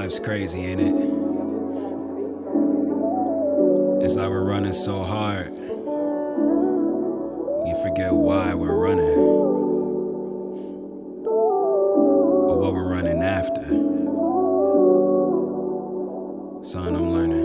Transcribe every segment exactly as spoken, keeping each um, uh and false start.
Life's crazy, ain't it? It's like we're running so hard, we forget why we're running, or what we're running after. Son, I'm learning.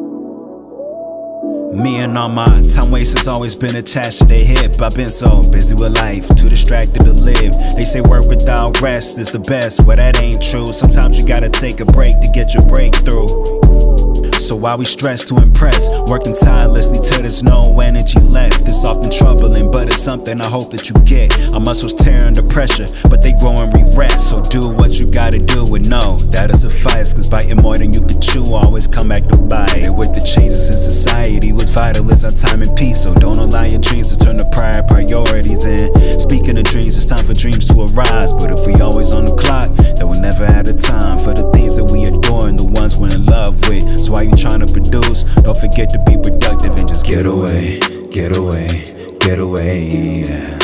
Me and all my time wasters always been attached to their hip. I've been so busy with life, too distracted to live. They say work without rest is the best, well that ain't true. Sometimes you gotta take a break to get your breakthrough. So while we stress to impress, working tirelessly till there's no energy left, it's often troubling, but it's something I hope that you get. Our muscles tear under pressure, but they grow and re-rest. So do what you gotta do and know that'll suffice, cause biting more than you can chew always come back to bite. And with the changes in society, what's vital is our time and peace. So don't allow your dreams to turn to prior priorities. And speaking of dreams, it's time for dreams to arise. But if we always on the clock, then we'll never have the time for the things that we adore and the ones we're in love with. So while you trying to produce, don't forget to be productive and just get away, get away, get away, yeah.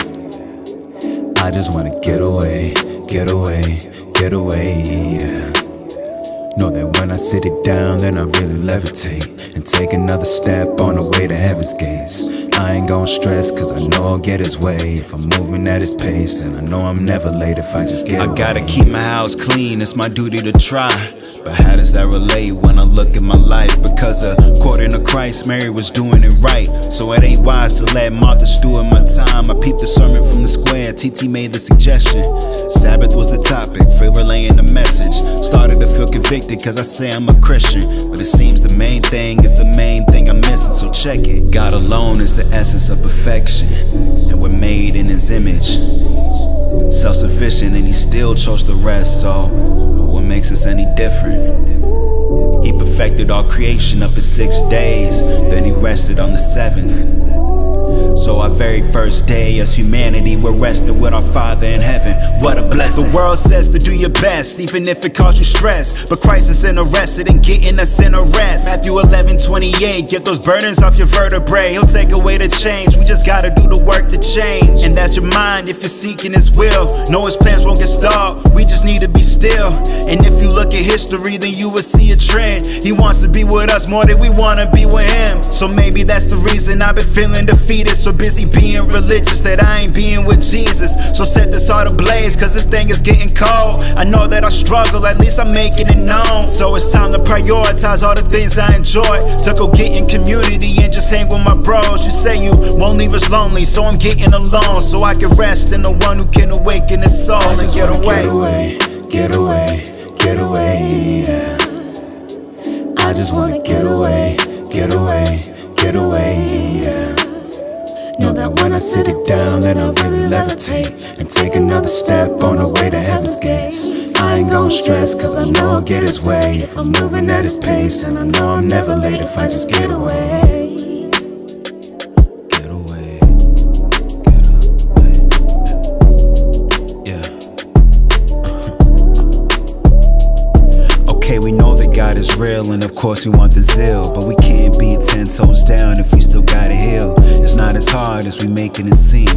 I just wanna get away, get away, get away, yeah. Know that when I sit it down, then I really levitate and take another step on the way to heaven's gates. I ain't gon' stress, cause I know I'll get his way if I'm moving at his pace, and I know I'm never late if I just get away. I gotta keep my house clean, it's my duty to try. But how does that relate when I look at my life? Because according to Christ, Mary was doing it right. So it ain't wise to let Martha stew in my time. I peeped the sermon from the square, T T made the suggestion. Sabbath was the topic, Free relaying the message. Started to feel convicted cause I say I'm a Christian, but it seems the main thing is the main thing I'm missing, so check it. God alone is the essence of perfection, and we're made in His image. Self-sufficient and He still chose the rest, so what makes us any different? He perfected all creation up in six days, then He rested on the seventh. So our very first day as humanity, we're resting with our Father in heaven. What a blessing. The world says to do your best, even if it causes you stress, but Christ is interested in getting us in a rest. Matthew eleven twenty-eight, get those burdens off your vertebrae, He'll take away the chains. We just gotta do the work to change, and that's your mind if you're seeking His will. Know His plans won't get stalled, we just need to be still. And if you look at history, then you will see a trend. He wants to be with us more than we wanna be with Him. So maybe that's the reason I've been feeling defeated, so busy being religious that I ain't being with Jesus. So set this heart ablaze, cause this thing is getting cold. I know that I struggle, at least I'm making it known. So it's time to prioritize all the things I enjoy, to go get in community and just hang with my bros. You say you won't leave us lonely, so I'm getting alone, so I can rest in the one who can awaken his soul and get away. Get away, get away, get away, yeah. I just wanna get away, get away, get away, yeah. Know that when I sit it down, then I really levitate and take another step on the way to heaven's gates. I ain't gon' stress, cause I know I'll get His way if I'm moving at His pace, and I know I'm never late if I just get away. Get away, get away, yeah. Okay, we know that God is real, and of course we want the zeal, but we can't be ten toes down if we still gotta heal. It's not as hard as we making it seem.